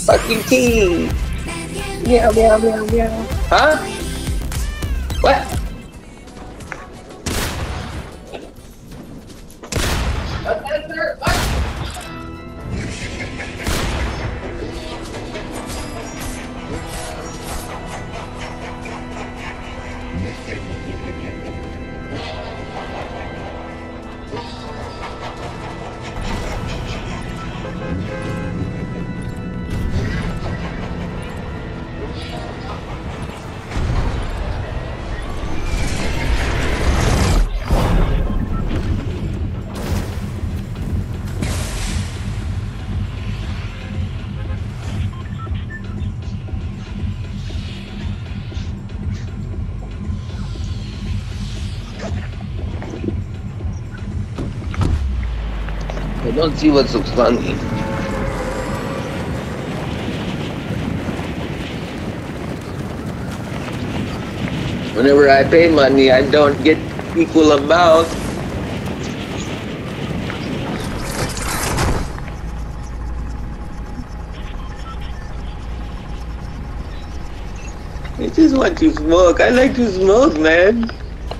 Fucking key. Meow, meow, meow, meow. Huh? What? I don't see what's so funny. Whenever I pay money, I don't get equal amount. I just want to smoke. I like to smoke, man.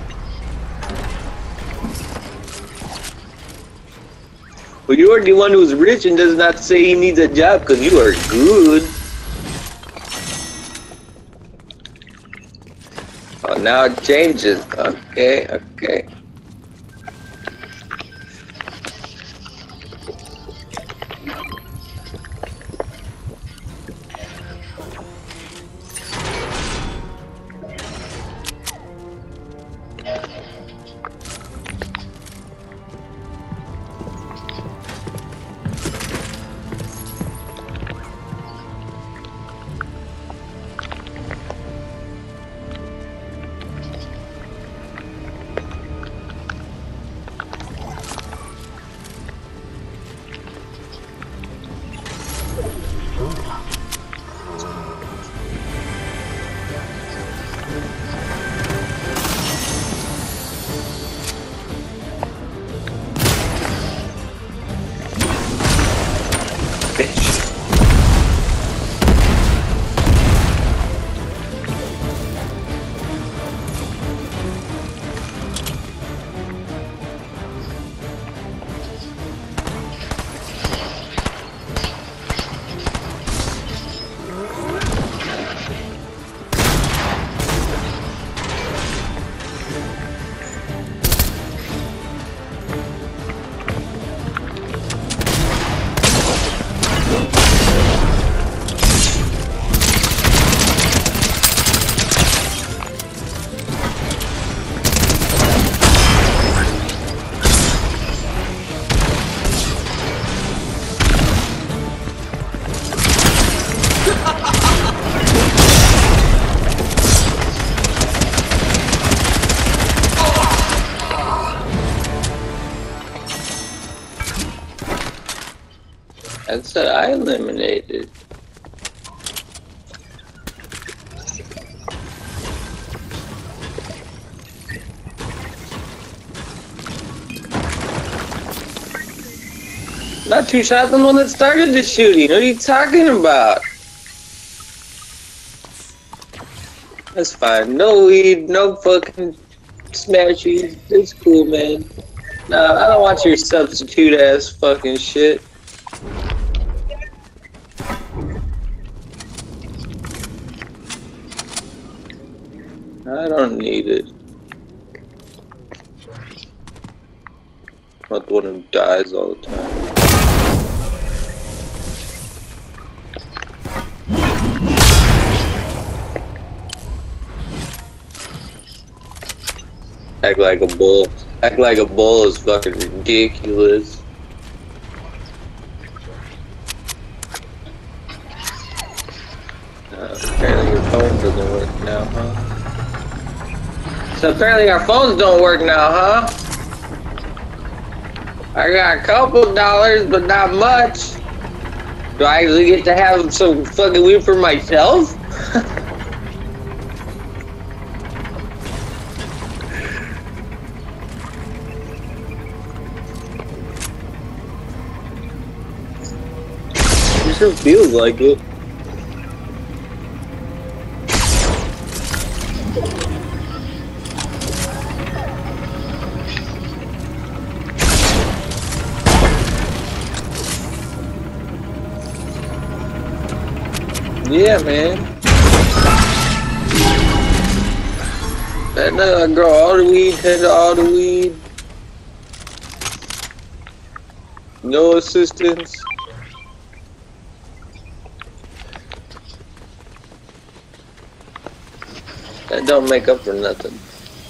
But you're the one who's rich and does not say he needs a job because you are good. Oh, now it changes. Okay, okay. That's what I eliminated. Not you shot the one that started the shooting. What are you talking about? That's fine. No weed, no fucking smashies. It's cool, man. Nah, I don't want your substitute ass fucking shit. I don't need it. I'm not the one who dies all the time. Act like a bull. Act like a bull is fucking ridiculous. Apparently your phone doesn't work now, huh? So apparently our phones don't work now, huh? I got a couple dollars, but not much. Do I actually get to have some fucking weed for myself? It sure feels like it. Yeah, man. That nigga grow all the weed, tend to all the weed. No assistance. That don't make up for nothing.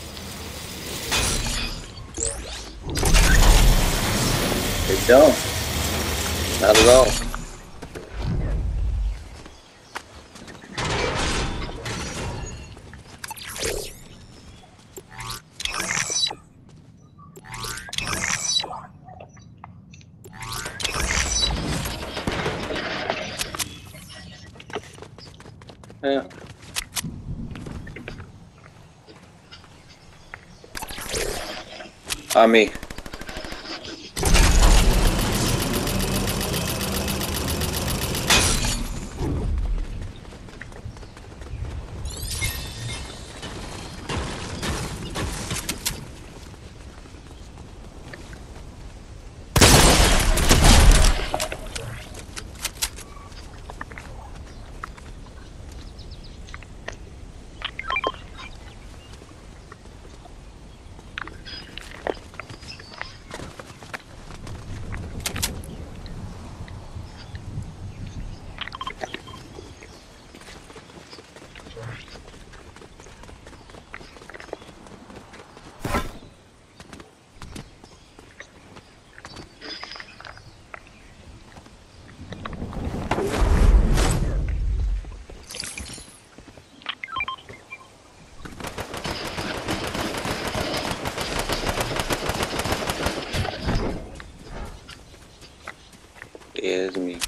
It don't. Not at all. Yeah. On me. Yeah, it's me.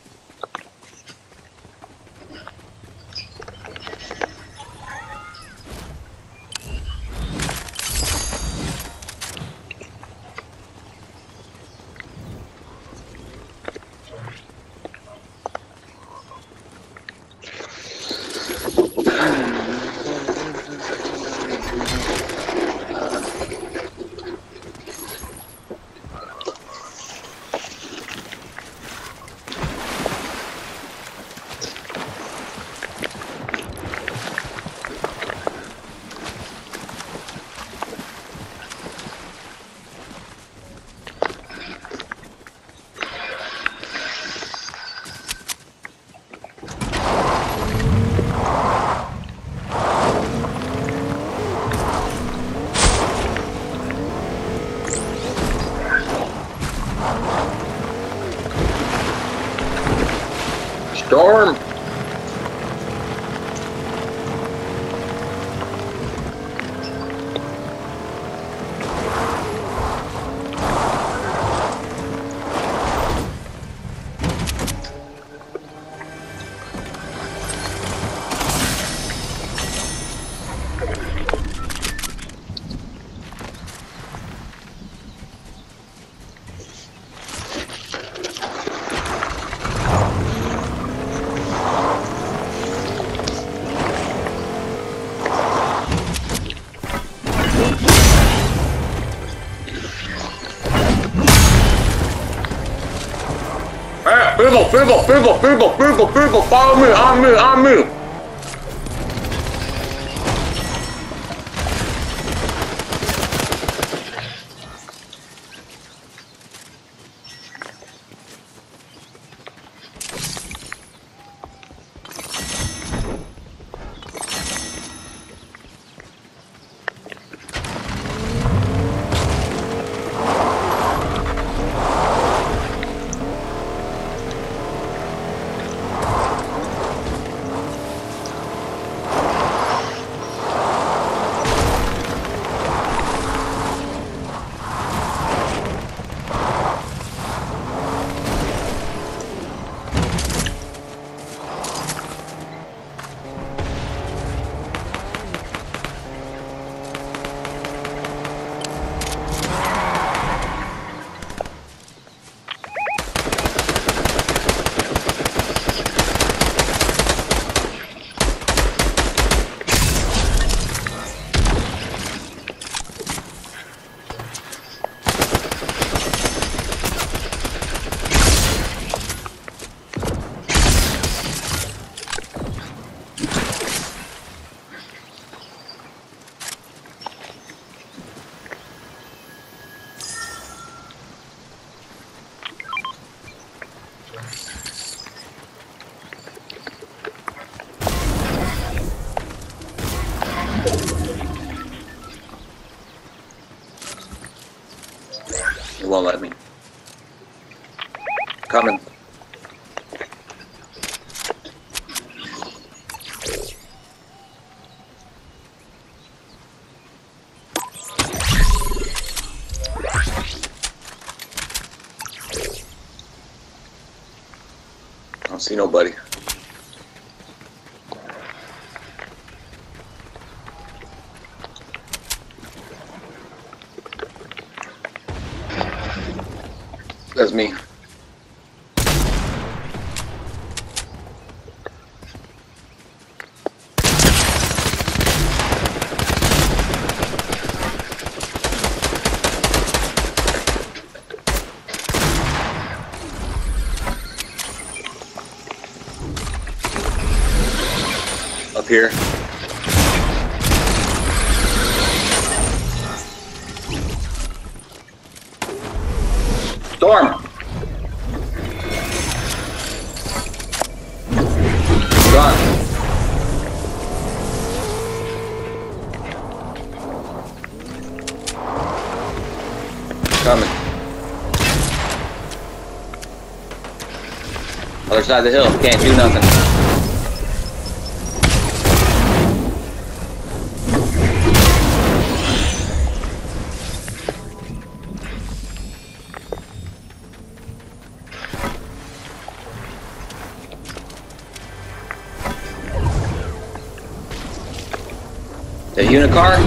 Storm! People, follow me, on me. won't let me. Coming. I don't see nobody. That's me. Up here. Storm! Run! Coming. Other side of the hill. Can't do nothing. The Unicar?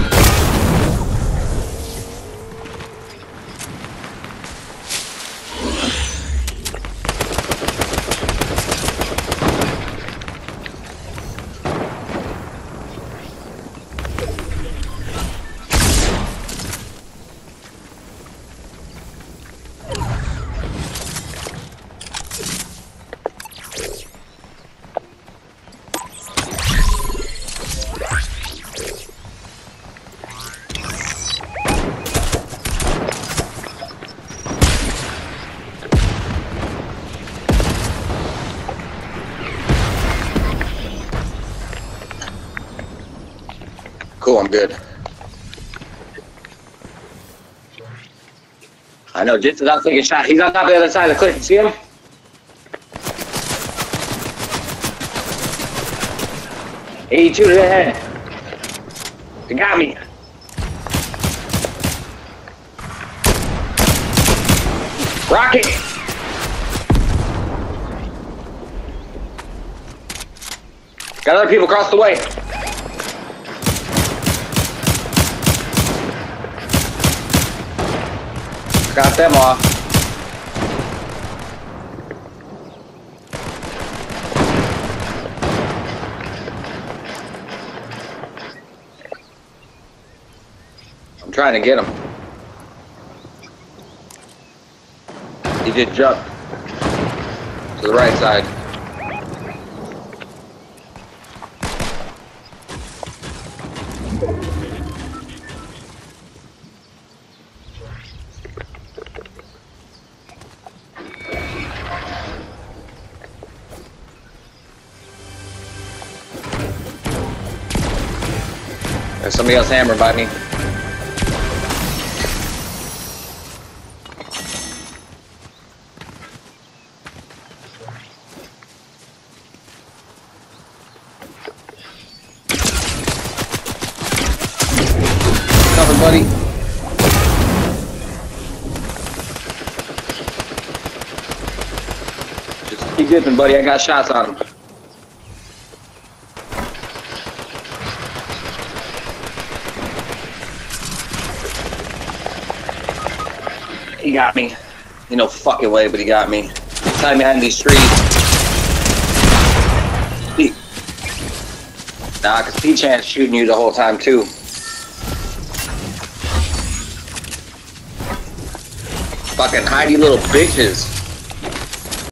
Cool, I'm good. I know, Jits is out taking a shot. He's on top of the other side of the cliff. You see him? He to the head. They got me. Rocket! Got other people across the way. Got them off. I'm trying to get him. He did jump to the right side. There's somebody else hammered by me. Cover, buddy. Just keep dipping, buddy. I got shots on him. He got me. You know, fucking way, but he got me. He's hiding behind these trees. Nah, cause P-Chan's shooting you the whole time too. Fucking hidey little bitches.